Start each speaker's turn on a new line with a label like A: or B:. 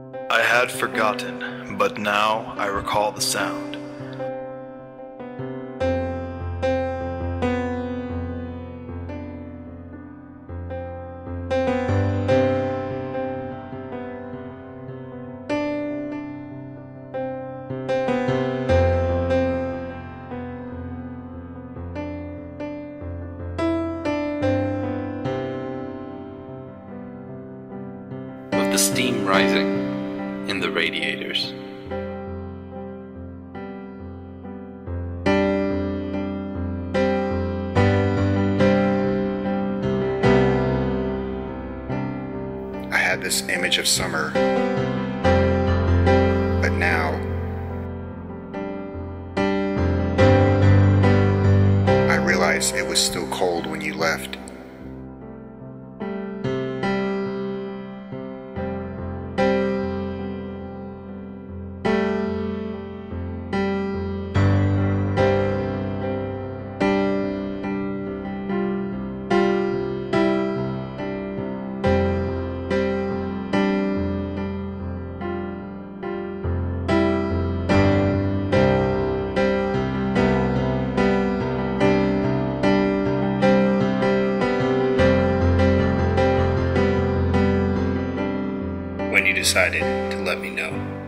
A: I had forgotten, but now I recall the sound.
B: With the steam rising in the radiators.
C: I had this image of summer, but now I realize it was still cold when you left. When you decided to let me know.